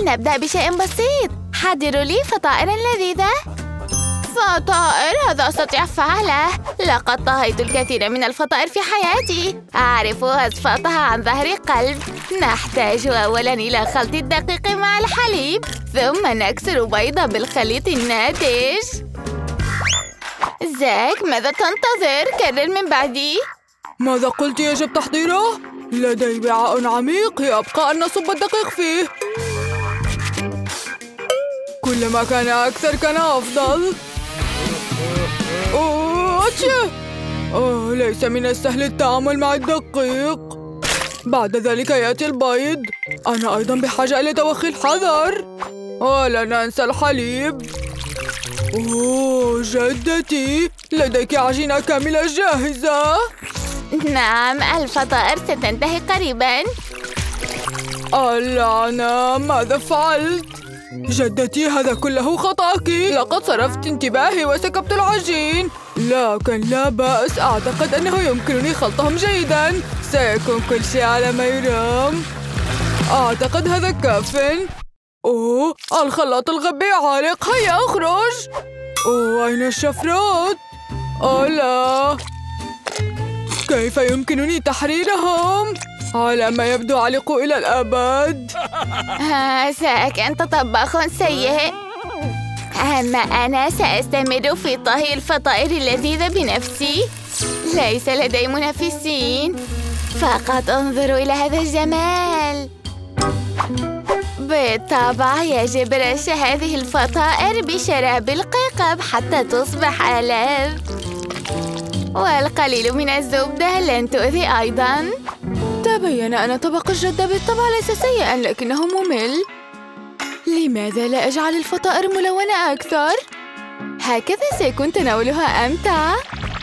لنبدأ بشيء بسيط. حضروا لي فطائرا لذيذة. فطائر؟ هذا أستطيع فعله. لقد طهيت الكثير من الفطائر في حياتي. أعرف وصفاتها عن ظهر قلب. نحتاج أولاً إلى خلط الدقيق مع الحليب، ثم نكسر بيضة بالخليط الناتج. زاك، ماذا تنتظر؟ كرر من بعدي. ماذا قلت يجب تحضيره؟ لدي وعاء عميق يبقى أن نصب الدقيق فيه. كلما كان أكثر كان أفضل. ليس من السهل التعامل مع الدقيق. بعد ذلك يأتي البيض. أنا أيضا بحاجة إلى توخي الحذر. ولا ننسى الحليب. جدتي، لديك عجينة كاملة جاهزة. نعم، الفطائر ستنتهي قريبا. اللعنة، ماذا فعلت؟ جدتي، هذا كله خطأك. لقد صرفت انتباهي وسكبت العجين. لكن لا بأس، أعتقد أنه يمكنني خلطهم جيدا. سيكون كل شيء على ما يرام. أعتقد هذا كاف. الخلاط الغبي عالق. هيا أخرج. أين الشفرات؟ لا، كيف يمكنني تحريرهم؟ على ما يبدو علقوا إلى الأبد. زاك، أنت طباخ سيء. أما أنا سأستمر في طهي الفطائر اللذيذة بنفسي. ليس لدي منافسين. فقط انظروا إلى هذا الجمال. بالطبع يجب رش هذه الفطائر بشراب القيقب حتى تصبح ألذ. والقليل من الزبدة لن تؤذي أيضاً. تبين أن طبق الجدة بالطبع ليس سيئاً، لكنه ممل. لماذا لا أجعل الفطائر ملونة أكثر؟ هكذا سيكون تناولها أمتع.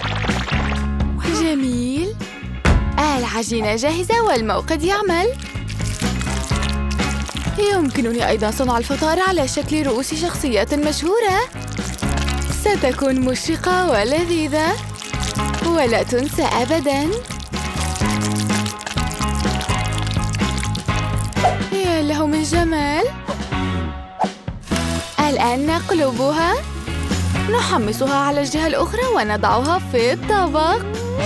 جميل. العجينة جاهزة والموقد يعمل. يمكنني أيضاً صنع الفطائر على شكل رؤوس شخصيات مشهورة. ستكون مشرقة ولذيذة ولا تنسى أبداً. يا له من جمال. الآن نقلبها. نحمصها على الجهة الأخرى ونضعها في الطبق.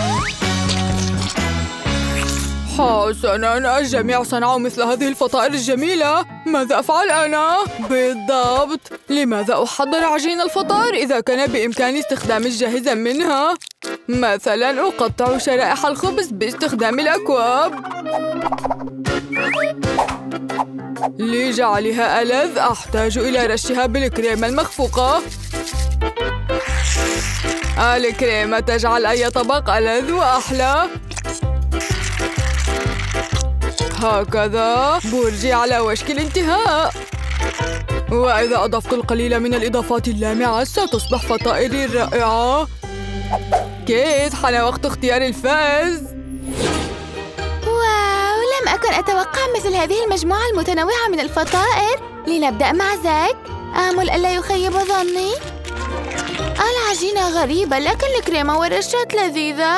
حسناً، الجميع صنعوا مثل هذه الفطائر الجميلة. ماذا أفعل أنا؟ بالضبط. لماذا أحضر عجين الفطائر إذا كان بإمكاني استخدام الجاهز منها؟ مثلاً أقطع شرائح الخبز باستخدام الأكواب. لجعلها ألذ أحتاج إلى رشها بالكريمة المخفوقة. الكريمة تجعل أي طبق ألذ وأحلى. هكذا برجي على وشك الانتهاء. وإذا أضفت القليل من الإضافات اللامعة ستصبح فطائري رائعة. كيت، حان وقت اختيار الفائز. واو، لم أكن أتوقع مثل هذه المجموعة المتنوعة من الفطائر. لنبدأ مع زاك. آمل ألا يخيب ظني. العجينة غريبة، لكن الكريمة والرشات لذيذة.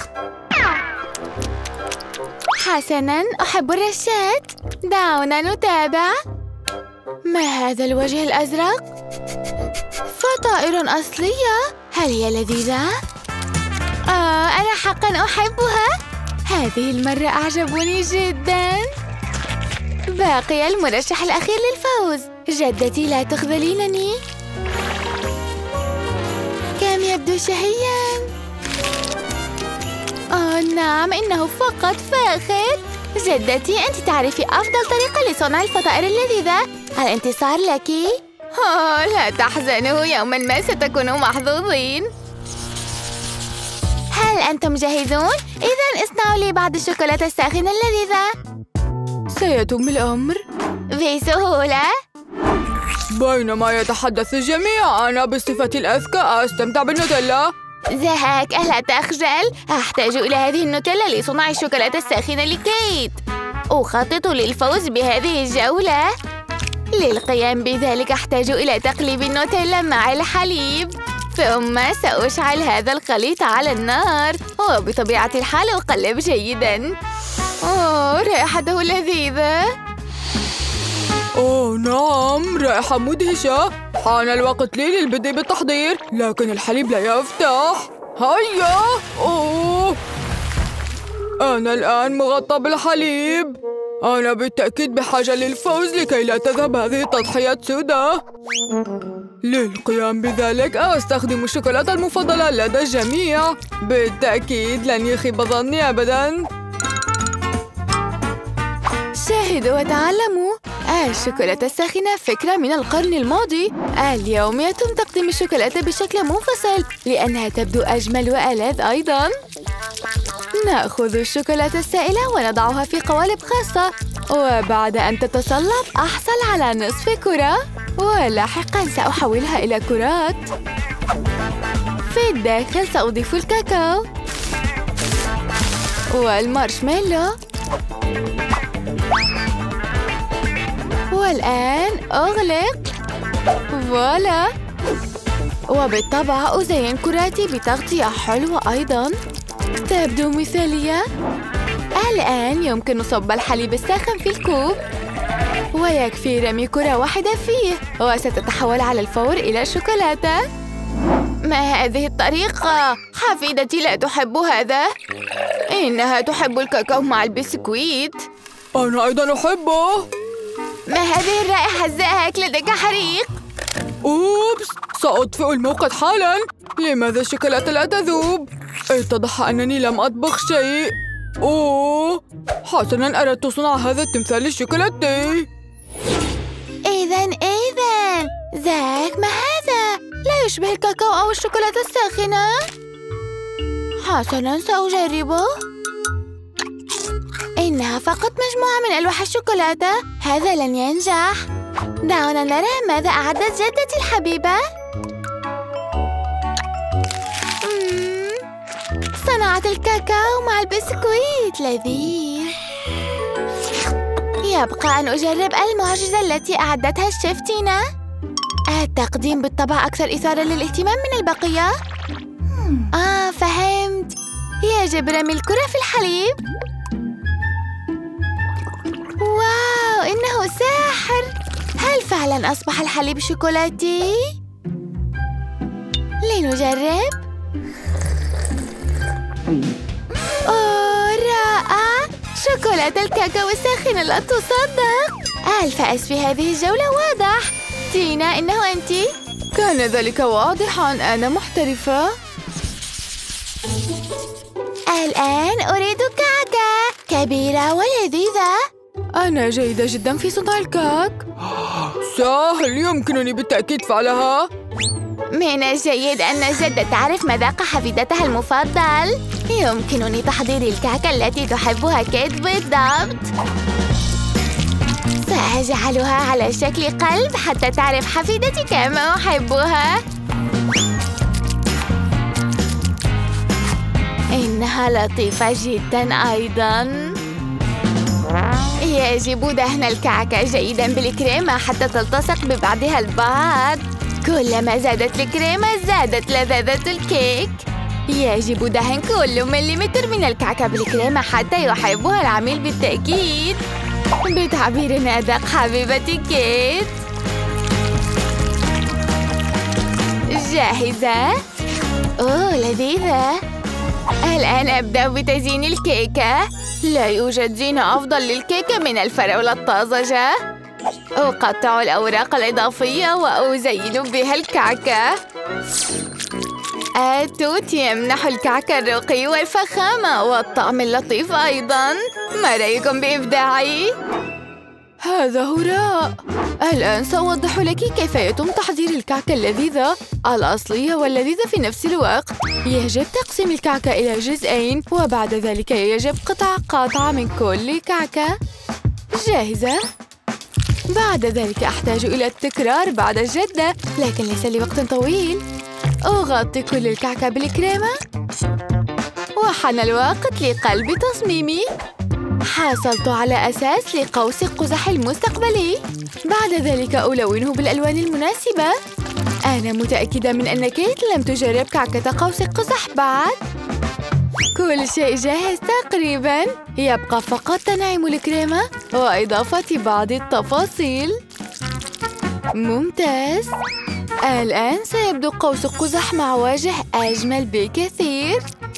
حسناً، أحب الرشات. دعونا نتابع. ما هذا الوجه الأزرق؟ فطائر أصلية. هل هي لذيذة؟ أنا حقاً أحبها. هذه المرة أعجبوني جداً. باقي المرشح الأخير للفوز. جدتي، لا تخذلينني. كم يبدو شهياً. نعم، إنه فقط فاخر. جدتي، أنت تعرفي أفضل طريقة لصنع الفطائر اللذيذة. الانتصار لك. لا تحزنوا، يوماً ما ستكونوا محظوظين. هل أنتم جاهزون؟ إذن اصنعوا لي بعض الشوكولاتة الساخنة اللذيذة. سيتم الأمر بسهولة. بينما يتحدث الجميع، أنا بصفتي الأذكى أستمتع بالنوتيلا. زهاك، ألا تخجل؟ أحتاج إلى هذه النوتيلا لصنع الشوكولاتة الساخنة لكيت. أخطط للفوز بهذه الجولة. للقيام بذلك أحتاج إلى تقليب النوتيلا مع الحليب، ثم سأشعل هذا الخليط على النار، وبطبيعة الحال أقلب جيداً. رائحته لذيذة. أوه نعم، رائحة مدهشة. حان الوقت لي للبدء بالتحضير، لكن الحليب لا يفتح. هيا. أوه، أنا الآن مغطى بالحليب. أنا بالتأكيد بحاجة للفوز لكي لا تذهب هذه التضحيات سدى. للقيام بذلك أستخدم الشوكولاتة المفضلة لدى الجميع. بالتأكيد لن يخيب ظني أبداً. شاهدوا وتعلموا. الشوكولاتة الساخنة فكرة من القرن الماضي. اليوم يتم تقديم الشوكولاتة بشكل منفصل لأنها تبدو أجمل وألذ أيضاً. نأخذ الشوكولاتة السائلة ونضعها في قوالب خاصة، وبعد أن تتصلب أحصل على نصف كرة، ولاحقاً سأحولها إلى كرات. في الداخل سأضيف الكاكاو والمارشميلو، والآن أغلق. فوالا. وبالطبع أزين كراتي بتغطية حلوة أيضاً تبدو مثالية. الآن يمكن صب الحليب الساخن في الكوب، ويكفي رمي كرة واحدة فيه وستتحول على الفور إلى شوكولاتة. ما هذه الطريقة؟ حفيدتي لا تحب هذا. إنها تحب الكاكاو مع البسكويت. أنا أيضاً أحبه. ما هذه الرائحة الزاهية؟ لديك حريق. أوبس، سأطفئ الموقد حالاً. لماذا الشوكولاتة لا تذوب؟ اتضح أنني لم أطبخ شيء. أوه، حسناً، أردت صنع هذا التمثال الشوكولاتي. إذن ذاك ما هذا؟ لا يشبه الكاكاو أو الشوكولاتة الساخنة. حسناً، سأجربه. إنها فقط مجموعة من ألواح الشوكولاتة. هذا لن ينجح. دعونا نرى ماذا أعدت جدتي الحبيبة. صنعت الكاكاو مع البسكويت. لذيذ. يبقى أن أجرب المعجزة التي أعدتها الشيف تينا. التقديم بالطبع أكثر إثارة للاهتمام من البقية. فهمت. يجب رمي الكرة في الحليب. واو، إنه ساحر. هل فعلاً أصبح الحليب شوكولاتي؟ لنجرب. أوه، رائع. شوكولاتة الكاكاو الساخنة لا تصدق. الفأس في هذه الجولة واضح. تينا، إنه أنتِ. كان ذلك واضحاً. أنا محترفة. الآن أريد كعكة كبيرة ولذيذة. أنا جيدة جداً في صنع الكعك. سهل، يمكنني بالتأكيد فعلها. من الجيد أن الجدة تعرف مذاق حفيدتها المفضل. يمكنني تحضير الكعكة التي تحبها كيت بالضبط. سأجعلها على شكل قلب حتى تعرف حفيدتي كما أحبها. إنها لطيفة جداً أيضاً. يجب دهن الكعكة جيداً بالكريمة حتى تلتصق ببعضها البعض. كلما زادت الكريمة زادت لذاذة الكيك. يجب دهن كل مليمتر من الكعكة بالكريمة حتى يحبها العميل بالتأكيد. بتعبير أدق حبيبتي كيت. جاهزة؟ أوه، لذيذة. الآن أبدأ بتزيين الكيكة. لا يوجد زينة أفضل للكيكة من الفراولة الطازجة. أقطع الأوراق الإضافية وأزين بها الكعكة. التوت يمنح الكعكة الرقي والفخامة والطعم اللطيف أيضاً. ما رأيكم بإبداعي؟ هذا هراء. الآن سأوضح لك كيف يتم تحضير الكعكة اللذيذة الأصلية واللذيذة في نفس الوقت. يجب تقسيم الكعكة إلى جزئين، وبعد ذلك يجب قطع قاطعة من كل كعكة. جاهزة؟ بعد ذلك أحتاج إلى التكرار بعد الجدة، لكن ليس لوقت طويل. أغطي كل الكعكة بالكريمة، وحان الوقت لقلب تصميمي. حصلت على أساس لقوس قزح المستقبلي. بعد ذلك ألونه بالألوان المناسبة. أنا متأكدة من أن كيت لم تجرب كعكة قوس قزح بعد. كل شيء جاهز تقريباً. يبقى فقط تنعيم الكريمة وإضافة بعض التفاصيل. ممتاز. الآن سيبدو قوس قزح مع وجه أجمل بكثير.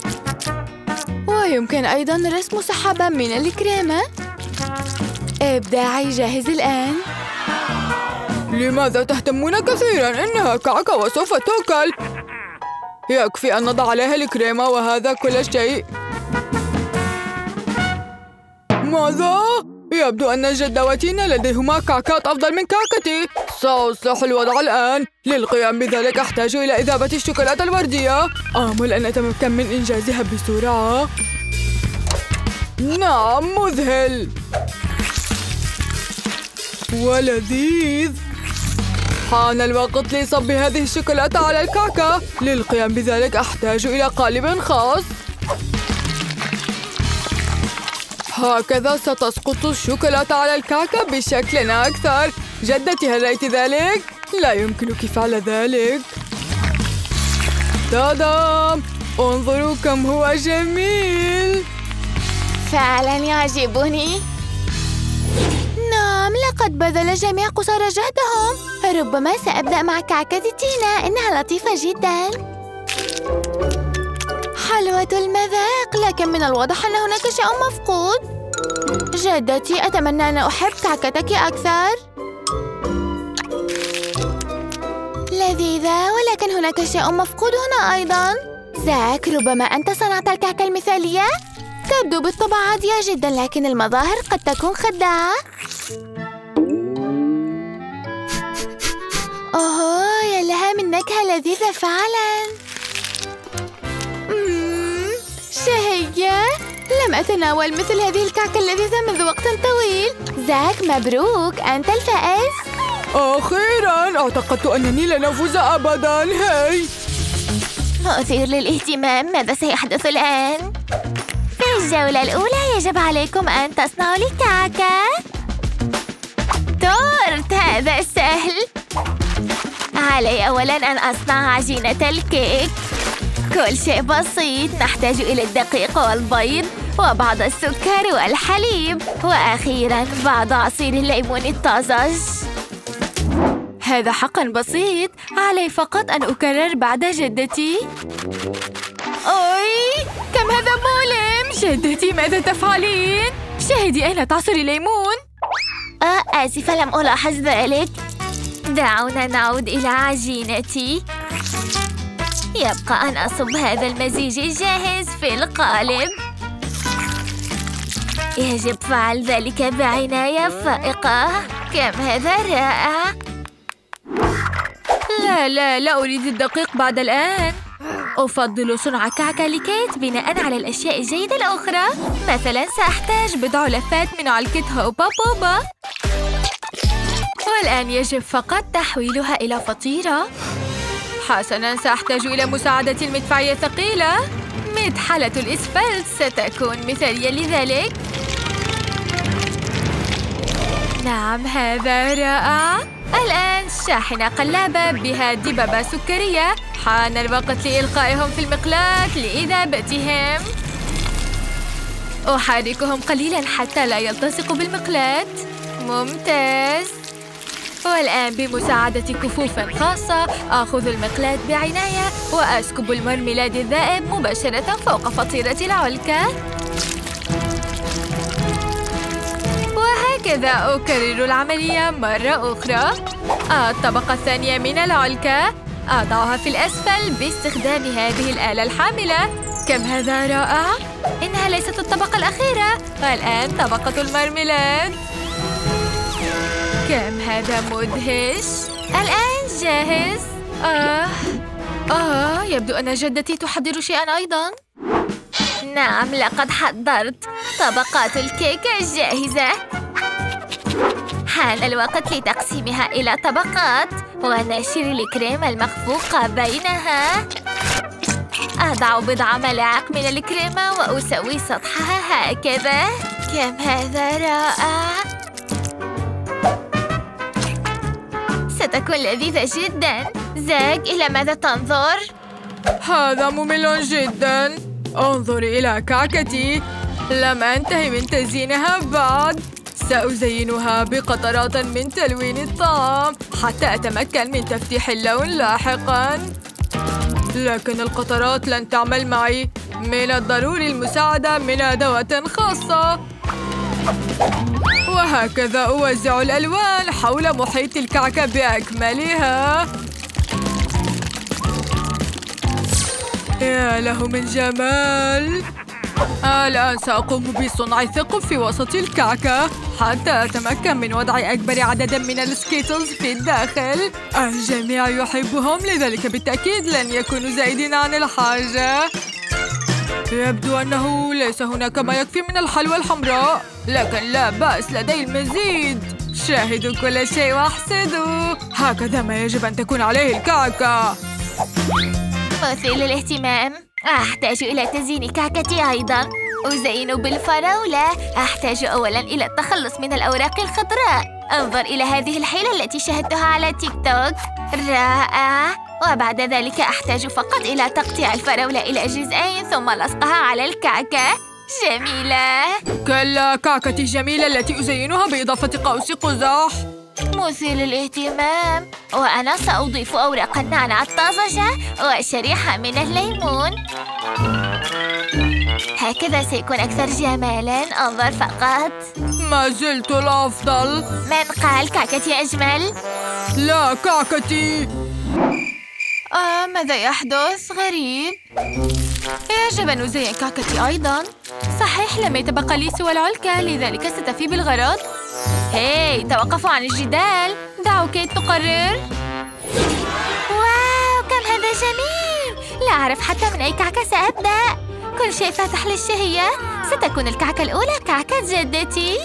ويمكن أيضاً رسم سحابة من الكريمة. إبداعي جاهز الآن. لماذا تهتمون كثيراً؟ إنها كعكة وسوف تؤكل. يكفي أن نضع عليها الكريمة وهذا كل شيء. ماذا؟ يبدو أن جدواتنا لديهما كعكات أفضل من كعكتي. سأصلح الوضع الآن. للقيام بذلك أحتاج إلى إذابة الشوكولاتة الوردية. آمل أن أتمكن من إنجازها بسرعة. نعم، مذهل ولذيذ. حان الوقت لصب هذه الشوكولاتة على الكعكة. للقيام بذلك أحتاج إلى قالب خاص. هكذا ستسقط الشوكولاتة على الكعكة بشكل أكثر. جدتي، هل رأيت ذلك؟ لا يمكنك فعل ذلك. تادام! انظروا كم هو جميل. فعلاً يعجبني. نعم، لقد بذل جميع قصارى جهدهم. ربما سأبدأ مع كعكة تينا، إنها لطيفة جداً. حلوة المذاق، لكن من الواضح أن هناك شيء مفقود. جدتي، أتمنى أن أحب كعكتك أكثر. لذيذة، ولكن هناك شيء مفقود هنا أيضاً. زاك، ربما أنت صنعت الكعكة المثالية؟ تبدو بالطبع عادية جداً، لكن المظاهر قد تكون خداعة. أوه، يا لها من نكهة لذيذة فعلاً. شهية. لم أتناول مثل هذه الكعكة اللذيذة منذ وقت طويل. زاك، مبروك، أنت الفائز. أخيراً، اعتقدت أنني لن أفوز أبداً. هاي، مثير للاهتمام. ماذا سيحدث الآن؟ في الجولة الأولى يجب عليكم أن تصنعوا لي كعكة. تورت، هذا سهل. علي أولاً أن أصنع عجينة الكيك. كل شيء بسيط. نحتاج إلى الدقيق والبيض وبعض السكر والحليب، وأخيراً بعض عصير الليمون الطازج. هذا حقاً بسيط. علي فقط أن أكرر بعد جدتي. أوي، كم هذا مؤلم. جدتي، ماذا تفعلين؟ شاهدي أين تعصري الليمون. آسفة، لم ألاحظ ذلك. دعونا نعود إلى عجينتي. يبقى أن أصب هذا المزيج الجاهز في القالب. يجب فعل ذلك بعناية فائقة. كم هذا رائع. لا أريد الدقيق بعد الآن. أفضل صنع كعكة لكيت بناء على الأشياء الجيدة الأخرى. مثلاً سأحتاج بضع لفات من علكة هوبا بوبا. والآن يجب فقط تحويلها إلى فطيرة. حسناً، سأحتاج إلى مساعدة المدفعية الثقيلة. مدحلة الإسفلت ستكون مثالية لذلك. نعم، هذا رائع. الآن شاحنة قلابة بها دببة سكرية. حان الوقت لإلقائهم في المقلاة لإذابتهم. أحركهم قليلاً حتى لا يلتصقوا بالمقلاة. ممتاز. والآن بمساعدة كفوف خاصة آخذ المقلاة بعناية وأسكب المرميلاد الذائب مباشرة فوق فطيرة العلكة. وهكذا أكرر العملية مرة أخرى. الطبقة الثانية من العلكة أضعها في الأسفل باستخدام هذه الآلة الحاملة. كم هذا رائع. إنها ليست الطبقة الأخيرة. والآن طبقة المرميلاد. كم هذا مدهش. الآن جاهز. يبدو أن جدتي تحضر شيئاً أيضاً. نعم، لقد حضرت. طبقات الكيك جاهزة. حان الوقت لتقسيمها إلى طبقات ونشر الكريمة المخفوقة بينها. أضع بضع ملاعق من الكريمة وأسوي سطحها هكذا. كم هذا رائع. ستكون لذيذة جداً. زاك، إلى ماذا تنظر؟ هذا ممل جداً. انظري إلى كعكتي. لم أنتهي من تزيينها بعد. سأزينها بقطرات من تلوين الطعام حتى أتمكن من تفتيح اللون لاحقاً. لكن القطرات لن تعمل معي. من الضروري المساعدة من أدوات خاصة. وهكذا أوزع الألوان حول محيط الكعكة بأكملها. يا له من جمال. الآن سأقوم بصنع ثقب في وسط الكعكة حتى أتمكن من وضع أكبر عدد من السكيتلز في الداخل. الجميع يحبهم، لذلك بالتأكيد لن يكونوا زائدين عن الحاجة. يبدو أنه ليس هناك ما يكفي من الحلوى الحمراء، لكن لا بأس، لدي المزيد. شاهدوا كل شيء واحسدوا. هكذا ما يجب أن تكون عليه الكعكة. مثير للاهتمام. أحتاج إلى تزيين كعكتي أيضاً. أزين بالفراولة. أحتاج أولاً إلى التخلص من الأوراق الخضراء. انظر إلى هذه الحيلة التي شاهدتها على تيك توك. رائع. وبعد ذلك أحتاج فقط إلى تقطيع الفراولة إلى جزئين ثم لصقها على الكعكة. جميلة. كلا، كعكتي جميلة التي أزينها بإضافة قوس قزح. مثير للاهتمام. وأنا سأضيف أوراق النعناع الطازجة وشريحة من الليمون. هكذا سيكون أكثر جمالاً. انظر فقط. ما زلت الأفضل. من قال كعكتي أجمل؟ لا، كعكتي. ماذا يحدث؟ غريب. يجب أن أزين كعكتي أيضاً. صحيح، لم يتبقى لي سوى العلكة، لذلك ستفي بالغرض. هاي، توقفوا عن الجدال. دعوا كيت تقرر. واو، كم هذا جميل. لا أعرف حتى من أي كعكة سأبدأ. كل شيء فاتح للشهية. ستكون الكعكة الأولى كعكة جدتي.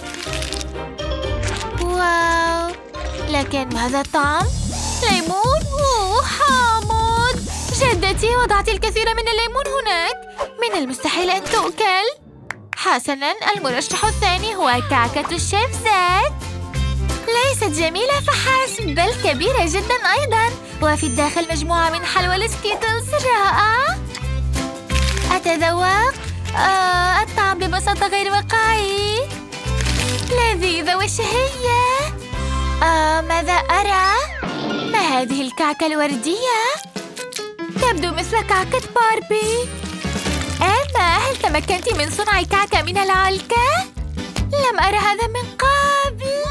واو، لكن ماذا الطعم؟ ليمون؟ أوه، حامض. جدتي وضعت الكثير من الليمون هناك. من المستحيل أن تؤكل. حسناً، المرشح الثاني هو كعكة الشيف زاد. ليست جميلة فحسب، بل كبيرة جداً أيضاً. وفي الداخل مجموعة من حلوى السكيتلز. رائع. أتذوق. الطعم ببساطة غير واقعي. لذيذة وشهية. ماذا أرى؟ ما هذه الكعكة الوردية؟ تبدو مثل كعكة باربي. أما هل تمكنت من صنع كعكة من العلكة؟ لم أرى هذا من قبل.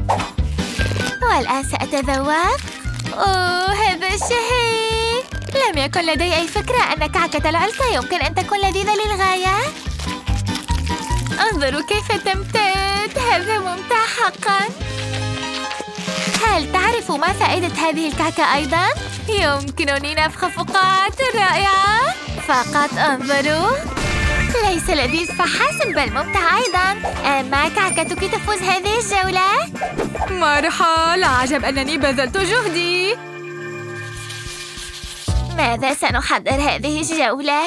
والآن سأتذوق. أوه، هذا شهي. لم يكن لدي أي فكرة أن كعكة العلكة يمكن أن تكون لذيذة للغاية. انظروا كيف تمتد. هذا ممتع حقاً. هل تعرفوا ما فائدة هذه الكعكة أيضاً؟ يمكنني نفخ فقاعات رائعة. فقط انظروا. ليس لذيذ فحسب، بل ممتع أيضاً. أما كعكتك تفوز هذه الجولة. مرحبا، لا عجب أنني بذلت جهدي. ماذا سنحضر هذه الجولة؟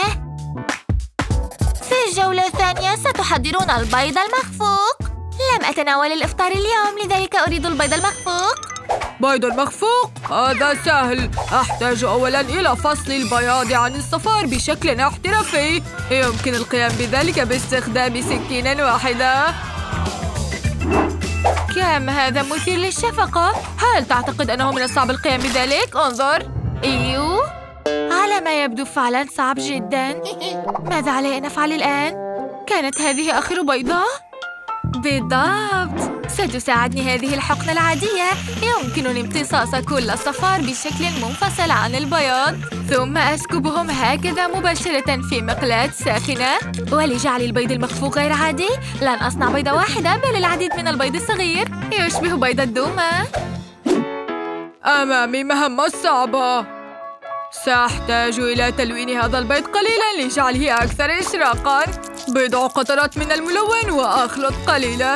في الجولة الثانية ستحضرون البيض المخفوق. لم أتناول الإفطار اليوم، لذلك أريد البيض المخفوق. بيض المخفوق؟ هذا سهل. أحتاج أولاً إلى فصل البياض عن الصفار بشكل احترافي. يمكن القيام بذلك باستخدام سكين واحدة. كم هذا مثير للشفقة. هل تعتقد أنه من الصعب القيام بذلك؟ انظر. إيوه، على ما يبدو فعلاً صعب جداً. ماذا علي أن أفعل الآن؟ كانت هذه آخر بيضة؟ بالضبط. ستساعدني هذه الحقنة العادية. يمكنني امتصاص كل الصفار بشكل منفصل عن البياض، ثم أسكبهم هكذا مباشرة في مقلاة ساخنة. ولجعل البيض المخفوق غير عادي، لن أصنع بيضة واحدة بل العديد من البيض الصغير يشبه بيض الدومة. أمامي مهمة صعبة. سأحتاج إلى تلوين هذا البيض قليلاً لجعله أكثر إشراقاً. بضع قطرات من الملون وأخلط قليلاً.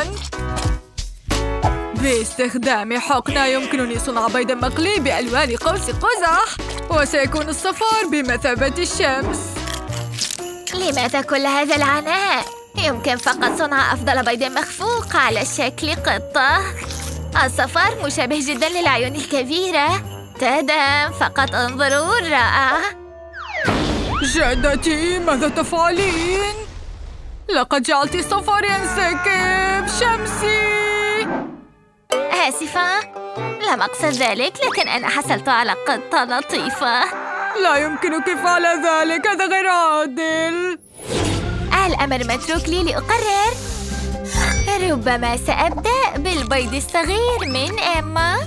باستخدام حقنة يمكنني صنع بيض مقلي بألوان قوس قزح، وسيكون الصفار بمثابة الشمس. لماذا كل هذا العناء؟ يمكن فقط صنع أفضل بيض مخفوق على شكل قطة. الصفار مشابه جداً للعيون الكبيرة. تدام، فقط انظروا. رائع. جدتي ماذا تفعلين؟ لقد جعلت الصفار ينسكب شمسي. آسفة، لم أقصد ذلك، لكن أنا حصلت على قطة لطيفة. لا يمكنك فعل ذلك، هذا غير عادل. الأمر متروك لي لأقرر. ربما سأبدأ بالبيض الصغير من إما.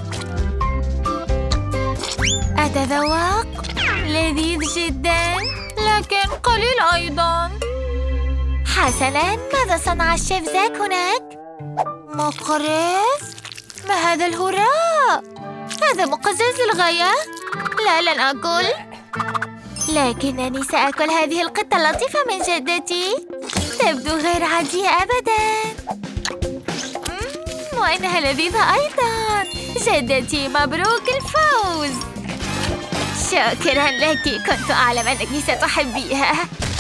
أتذوق لذيذ جدا، لكن قليل أيضا. حسناً، ماذا صنع الشيف زاك هناك؟ مقرف؟ ما هذا الهراء؟ هذا مقزز للغاية. لا، لن أكل، لكنني سأكل هذه القطة اللطيفة من جدتي. تبدو غير عادية أبداً، وإنها لذيذة أيضاً. جدتي مبروك الفوز. شكراً لك، كنت أعلم أنك ستحبيها.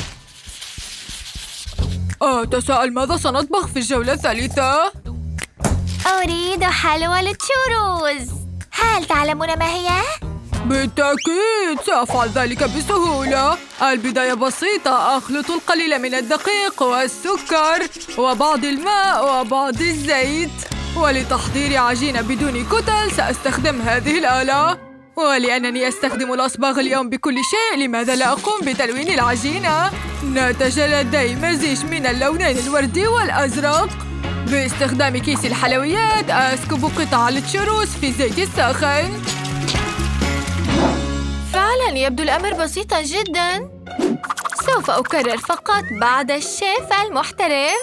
أتساءل ماذا سنطبخ في الجولة الثالثة؟ أريد حلوى التشوروز. هل تعلمون ما هي؟ بالتأكيد، سأفعل ذلك بسهولة. البداية بسيطة، أخلط القليل من الدقيق والسكر وبعض الماء وبعض الزيت. ولتحضير عجينة بدون كتل سأستخدم هذه الآلة. ولأنني أستخدم الأصباغ اليوم بكل شيء، لماذا لا أقوم بتلوين العجينة؟ نتج لدي مزيج من اللونين الوردي والأزرق. باستخدام كيس الحلويات أسكب قطع التشوروز في الزيت الساخن. فعلاً يبدو الأمر بسيطاً جداً. سوف أكرر فقط بعد الشيف المحترف.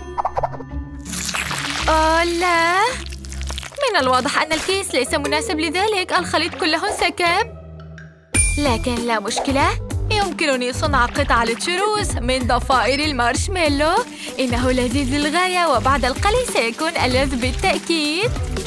لا، من الواضح أن الكيس ليس مناسب لذلك. الخليط كله انسكب، لكن لا مشكلة. يمكنني صنع قطع التشوروز من ضفائر المارشميلو. إنه لذيذ للغاية، وبعد القلي سيكون ألذ بالتأكيد.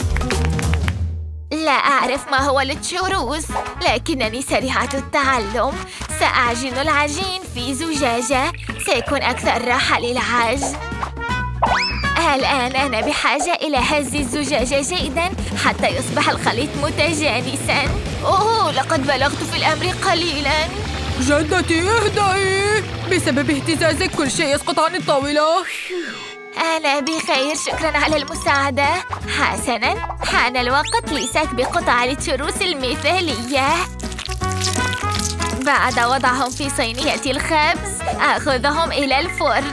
لا أعرف ما هو التشوروز، لكنني سريعة التعلم. سأعجن العجين في زجاجة، سيكون أكثر راحة للعجن. الآن أنا بحاجة إلى هز الزجاجة جيداً حتى يصبح الخليط متجانساً. لقد بلغت في الأمر قليلاً. جدتي اهدئي، بسبب اهتزازك كل شيء يسقط عن الطاولة. أنا بخير، شكراً على المساعدة. حسناً، حان الوقت لسكب قطع التشوروز المثالية. بعد وضعهم في صينية الخبز آخذهم إلى الفرن.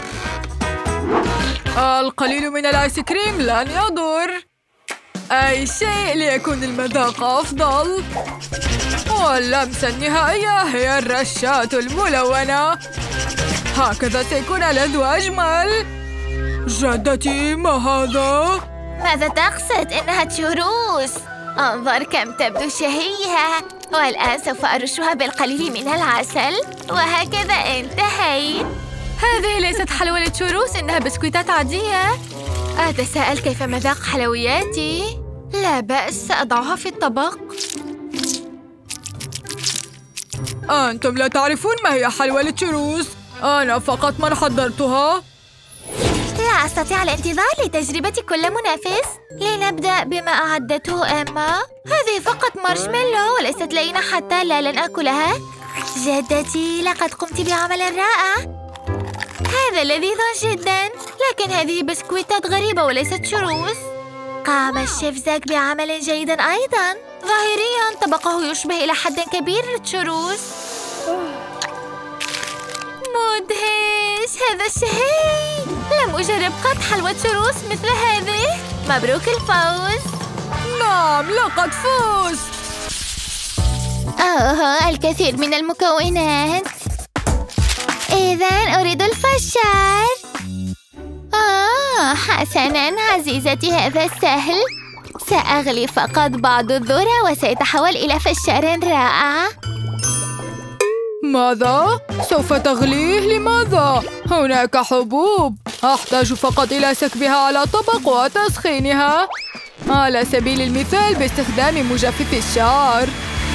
القليل من الآيس كريم لن يضر. أي شيء ليكون المذاق أفضل. واللمسة النهائية هي الرشات الملونة. هكذا سيكون ألذ وأجمل. جدتي، ما هذا؟ ماذا تقصد؟ إنها تشوروز. انظر كم تبدو شهية. والآن سوف أرشها بالقليل من العسل، وهكذا انتهيت. هذه ليست حلوى التشوروز، إنها بسكويتات عادية. أتساءل كيف مذاق حلوياتي؟ لا بأس، سأضعها في الطبق. أنتم لا تعرفون ما هي حلوى التشوروز. أنا فقط من حضرتها. لا أستطيع الانتظار لتجربة كل منافس. لنبدأ بما أعدته إما. هذه فقط مارشميلو وليست لينة حتى لا لن أكلها. جدتي، لقد قمت بعمل رائع. هذا لذيذ جدا، لكن هذه بسكويتات غريبة وليست شروز. قام الشيف زاك بعمل جيد أيضا. ظاهريا طبقه يشبه إلى حد كبير الشروز. مدهش، هذا شهي. لم أجرب قط حلوى شروز مثل هذه. مبروك الفوز. نعم، لقد فزت. الكثير من المكونات. إذن أريد الفشار. حسناً عزيزتي، هذا سهل. سأغلي فقط بعض الذرة وسيتحول إلى فشار رائع. ماذا؟ سوف تغليه؟ لماذا؟ هناك حبوب. أحتاج فقط إلى سكبها على طبق وتسخينها، على سبيل المثال باستخدام مجفف الشعر.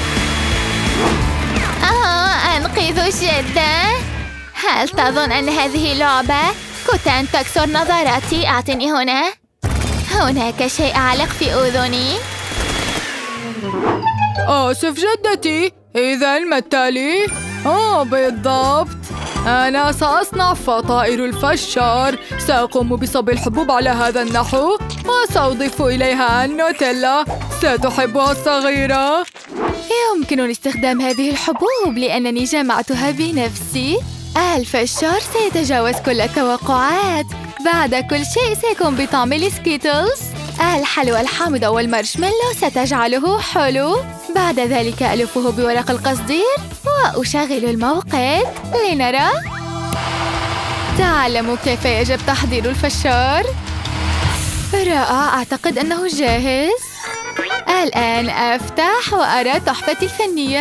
أنقذ جدة. هل تظن أن هذه لعبة؟ كنت أن تكسر نظراتي. أعطني هنا. هناك شيء أعلق في أذني. آسف جدتي. إذن ما التالي؟ بالضبط. أنا سأصنع فطائر الفشار. سأقوم بصب الحبوب على هذا النحو وسأضيف إليها النوتيلا. ستحبها الصغيرة. يمكنني استخدام هذه الحبوب لأنني جمعتها بنفسي. الفشار سيتجاوز كل التوقعات. بعد كل شيء سيكون بطعم السكيتلز. الحلوى الحامضة والمارشميلو ستجعله حلو. بعد ذلك ألفه بورق القصدير وأشغل الموقد لنرى. تعلموا كيف يجب تحضير الفشار. رائع، أعتقد أنه جاهز. الآن أفتح وأرى تحفتي الفنية.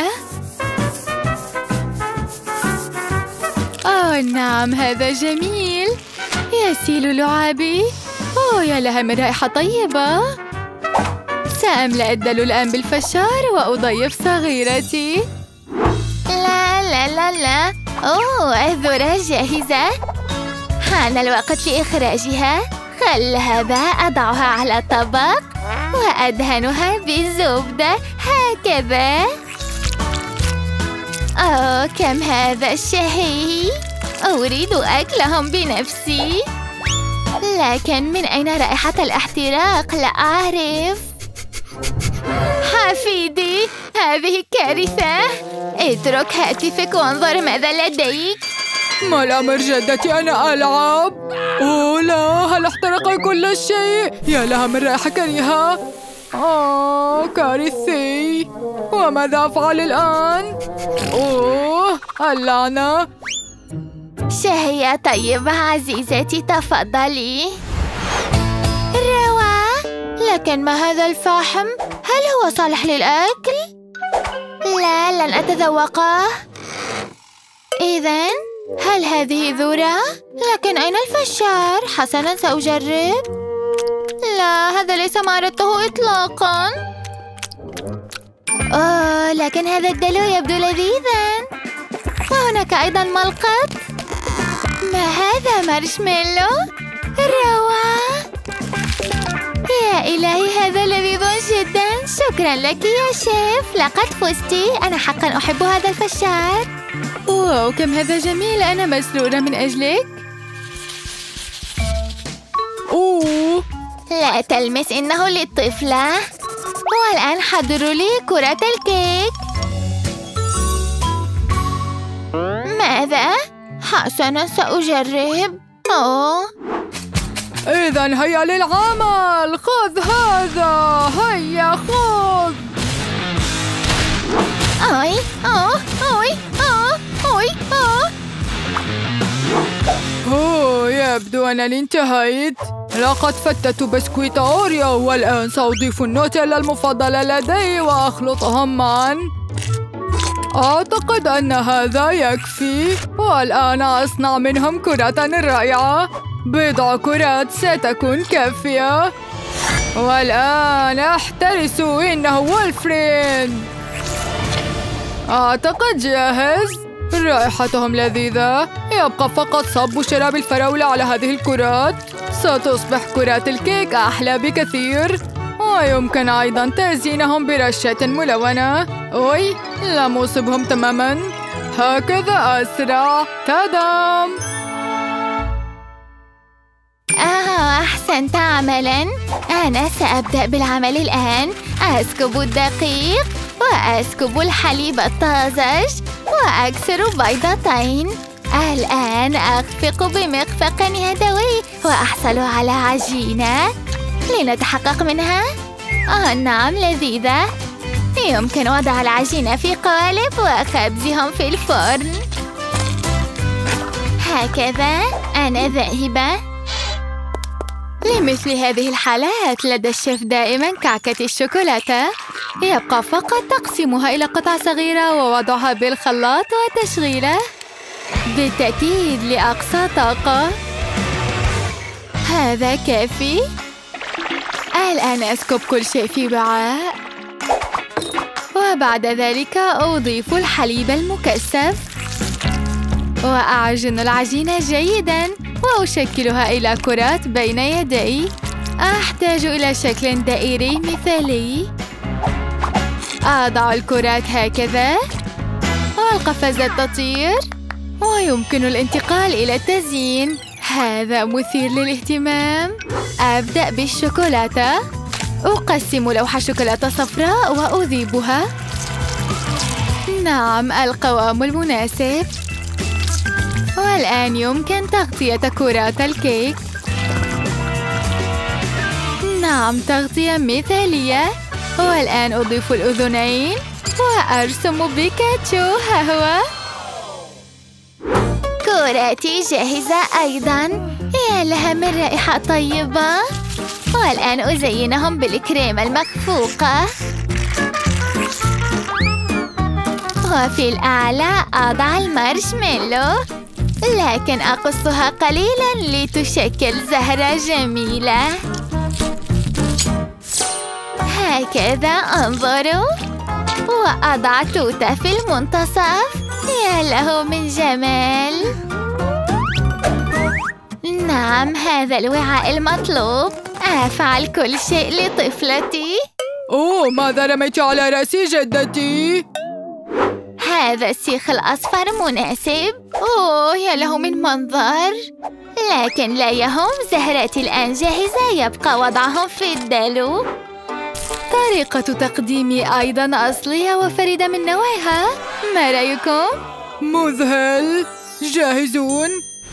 نعم، هذا جميل. يسيل لعابي. يا لها من رائحة طيبة. سأملأ الدلو الآن بالفشار وأضيف صغيرتي. لا لا لا لا. الذرة جاهزة. حان الوقت لإخراجها. هذا أضعها على طبق وأدهنها بالزبدة هكذا. كم هذا شهي. أريد أكلهم بنفسي. لكن من أين رائحة الاحتراق؟ لا أعرف. حفيدي، هذه كارثة. اترك هاتفك وانظر ماذا لديك. ما الأمر جدتي؟ أنا ألعب. لا، هل احترق كل شيء؟ يا لها من رائحة كريهة. كارثي. وماذا أفعل الآن؟ اللعنة. شهية طيبة عزيزتي، تفضلي. روعة. لكن ما هذا الفحم؟ هل هو صالح للأكل؟ لا، لن أتذوقه. إذن هل هذه ذرة؟ لكن أين الفشار؟ حسناً، سأجرب. لا، هذا ليس ما أردته إطلاقاً. لكن هذا الدلو يبدو لذيذاً. وهناك أيضاً ملقط. ما هذا؟ مارشميلو؟ روعة. يا إلهي، هذا لذيذ جداً. شكراً لك يا شيف، لقد فزتِ. أنا حقاً أحب هذا الفشار. واو، كم هذا جميل. أنا مسرورة من أجلك. لا تلمس، إنه للطفلة. والآن حضروا لي كرة الكيك. ماذا؟ حسناً، سأجرب. إذن هيا للعمل. خذ هذا. هيا خذ. يبدو أنني انتهيت. لقد فتت بسكويت أوريو، والآن سأضيف النوتيلا المفضلة لدي وأخلطهم معا. أعتقد أن هذا يكفي. والآن أصنع منهم كرة رائعة. بضع كرات ستكون كافية. والآن احترسوا، إنه وولفرين. أعتقد جاهز. رائحتهم لذيذة. يبقى فقط صب شراب الفراولة على هذه الكرات. ستصبح كرات الكيك أحلى بكثير. ويمكن أيضاً تزيينهم برشة ملونة. لم أصبهم تماماً. هكذا أسرع. تدام. أحسنت عملاً. أنا سأبدأ بالعمل الآن. أسكب الدقيق وأسكب الحليب الطازج وأكسر بيضتين. الآن أخفق بمخفق يدوي وأحصل على عجينة. لنتحقق منها. نعم، لذيذة. يمكن وضع العجينة في قالب وخبزهم في الفرن. هكذا. أنا ذاهبة. لمثل هذه الحالات لدى الشيف دائما كعكة الشوكولاتة. يبقى فقط تقسيمها إلى قطع صغيرة ووضعها بالخلاط وتشغيله. بالتأكيد لأقصى طاقة. هذا كافي. الآن أسكب كل شيء في وعاء. وبعد ذلك أضيف الحليب المكثف وأعجن العجينة جيداً وأشكلها إلى كرات بين يدي. أحتاج إلى شكل دائري مثالي. أضع الكرات هكذا والقفزات تطير ويمكن الانتقال إلى التزيين. هذا مثير للاهتمام. أبدأ بالشوكولاتة. أقسم لوحة شوكولاتة صفراء وأذيبها. نعم، القوام المناسب. والآن يمكن تغطية كرات الكيك. نعم، تغطية مثالية. والآن أضيف الأذنين وأرسم بيكاتشو. ها هو. كراتي جاهزة أيضاً. يا لها من رائحة طيبة. والآن أزينهم بالكريمة المخفوقة. وفي الأعلى أضع المارشميلو، لكن أقصها قليلاً لتشكل زهرة جميلة. هكذا، انظروا. وأضع توتة في المنتصف. يا له من جمال. نعم، هذا الوعاء المطلوب. أفعل كل شيء لطفلتي. أوه، ماذا رميت على رأسي جدتي؟ هذا السيخ الأصفر مناسب. أوه، يا له من منظر. لكن لا يهم، زهرتي الآن جاهزة. يبقى وضعهم في الدلو. طريقة تقديمي أيضاً أصلية وفريدة من نوعها. ما رأيكم؟ مذهل. جاهزون؟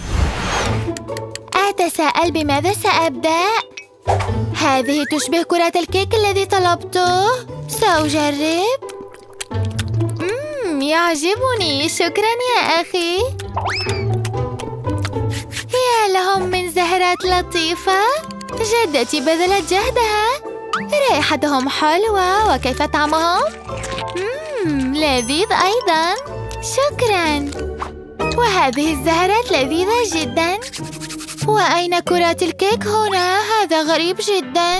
أتساءل بماذا سأبدأ؟ هذه تشبه كرة الكيك الذي طلبته. سأجرب. يعجبني. شكراً يا أخي. يا لهم من زهرات لطيفة. جدتي بذلت جهدها. رائحتهم حلوة. وكيف طعمهم؟ لذيذ أيضاً. شكراً. وهذه الزهرات لذيذة جداً. وأين كرات الكيك هنا؟ هذا غريب جداً.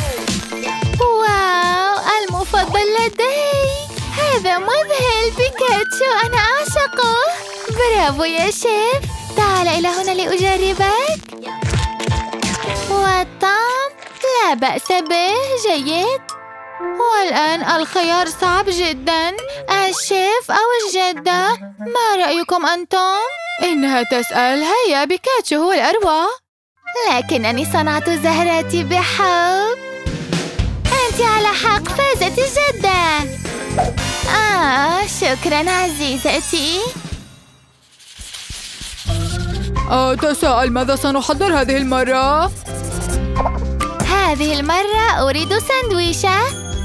واو، المفضل لدي. هذا مذهل. بيكاتشو، أنا أعشقه. برافو يا شيف. تعال إلى هنا لأجربك. والطعم لا بأس به. جيد. والآن الخيار صعب جداً. الشيف أو الجدة؟ ما رأيكم أنتم؟ إنها تسأل. هيا، بيكاتشو هو الأروع. لكنني صنعت زهراتي بحب. أنت على حق. فازت الجدة. شكراً عزيزتي. أتساءل ماذا سنحضر هذه المرة؟ هذه المرة أريد ساندويشة.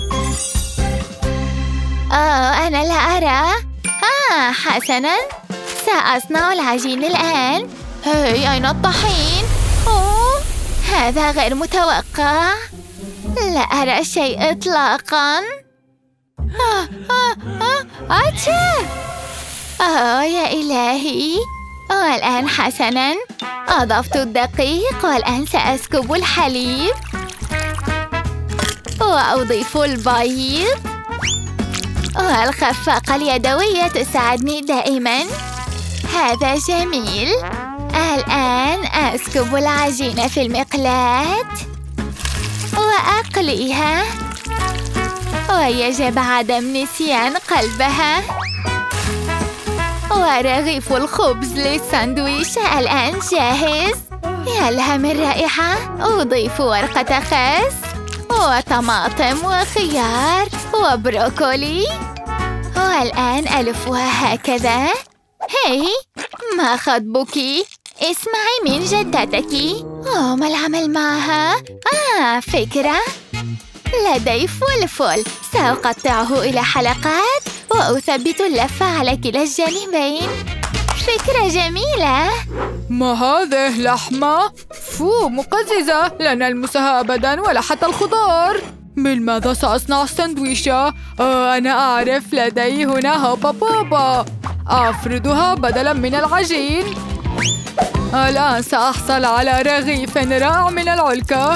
أنا لا أرى. حسناً، سأصنع العجين الآن. هاي، أين الطحين؟ هذا غير متوقع. لا أرى شيء إطلاقاً. يا إلهي. والآن حسناً، أضفت الدقيق. والآن سأسكب الحليب وأضيف البيض. والخفاقة اليدوية تساعدني دائماً. هذا جميل. الآن أسكب العجينة في المقلاة وأقليها. ويجب عدم نسيان قلبها. ورغيف الخبز للساندويش الآن جاهز. يا لها من رائحة. أضيف ورقة خس وطماطم وخيار وبروكولي. والآن ألفها هكذا. هاي، ما خطبك؟ اسمعي من جدتك. ما العمل معها؟ فكرة. لدي فلفل. سأقطعه إلى حلقات وأثبت اللفة على كلا الجانبين. فكرة جميلة. ما هذه؟ لحمة؟ مقززة. لا نلمسها أبداً ولا حتى الخضار. من ماذا سأصنع الساندويشة؟ أنا أعرف. لدي هنا هوبا بوبا. أفردها بدلاً من العجين. الآن سأحصل على رغيف رائع من العلكة.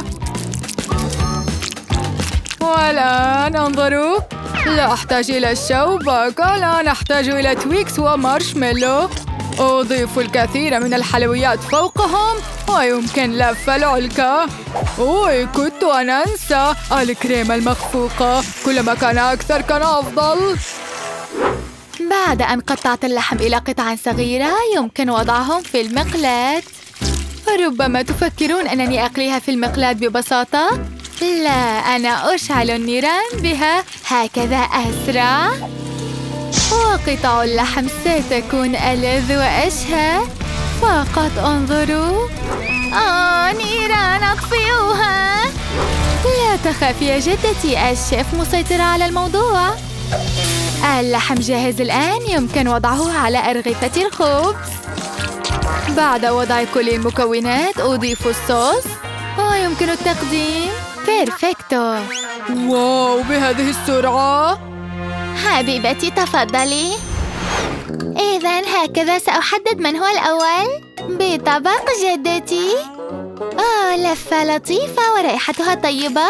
والآن انظروا. لا أحتاج إلى الشوبك. الآن أحتاج إلى تويكس ومارشميلو. أضيف الكثير من الحلويات فوقهم ويمكن لف العلكة. كنت أنا أنسى الكريمة المخفوقة. كلما كان أكثر كان أفضل. بعد أن قطعت اللحم إلى قطع صغيرة يمكن وضعهم في المقلاة. ربما تفكرون أنني أقليها في المقلاة ببساطة. لا، أنا أشعل النيران بها، هكذا أسرع. وقطع اللحم ستكون ألذ وأشهى. فقط انظروا. نيران، أطفئوها. لا تخافي يا جدتي، الشيف مسيطرة على الموضوع. اللحم جاهز الآن، يمكن وضعه على أرغفة الخبز. بعد وضع كل المكونات أضيف الصوص ويمكن التقديم. بيرفكتو. واو، بهذه السرعة! حبيبتي تفضلي. إذن هكذا سأحدد من هو الأول. بطبق جدتي. لفة لطيفة ورائحتها طيبة.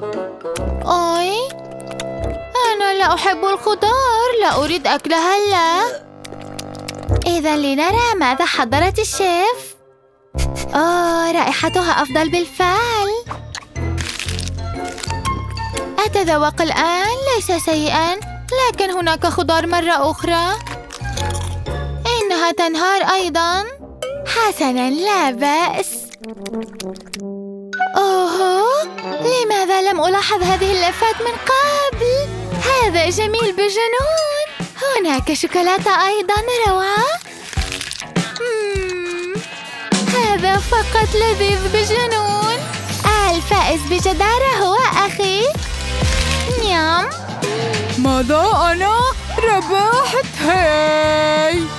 أنا لا أحب الخضار، لا أريد أكلها هلا. إذن لنرى ماذا حضرت الشيف. رائحتها أفضل بالفعل. أتذوق الآن، ليس سيئاً، لكن هناك خضار مرة أخرى. إنها تنهار أيضاً. حسناً، لا بأس. لماذا لم ألاحظ هذه اللفات من قبل؟ هذا جميل بجنون. هناك شوكولاتة أيضاً روعة. هذا فقط لذيذ بجنون. الفائز بجدارة هو أخي. نعم. ماذا أنا؟ ربحت. هاي